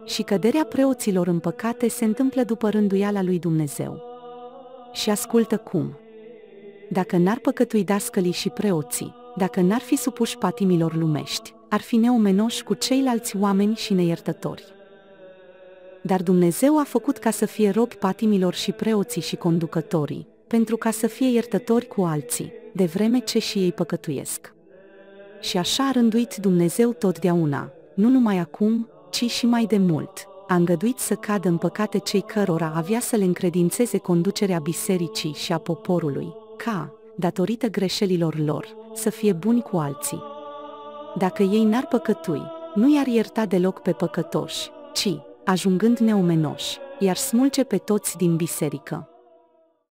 Și căderea preoților în păcate se întâmplă după rânduiala lui Dumnezeu. Și ascultă cum. Dacă n-ar păcătui dascălii și preoții, dacă n-ar fi supuși patimilor lumești, ar fi neomenoși cu ceilalți oameni și neiertători. Dar Dumnezeu a făcut ca să fie robi patimilor și preoții și conducătorii, pentru ca să fie iertători cu alții, de vreme ce și ei păcătuiesc. Și așa a rânduit Dumnezeu totdeauna, nu numai acum, ci și mai de mult, a îngăduit să cadă în păcate cei cărora avea să le încredințeze conducerea bisericii și a poporului, ca, datorită greșelilor lor, să fie buni cu alții. Dacă ei n-ar păcătui, nu i-ar ierta deloc pe păcătoși, ci, ajungând neomenoși, i-ar smulge pe toți din biserică.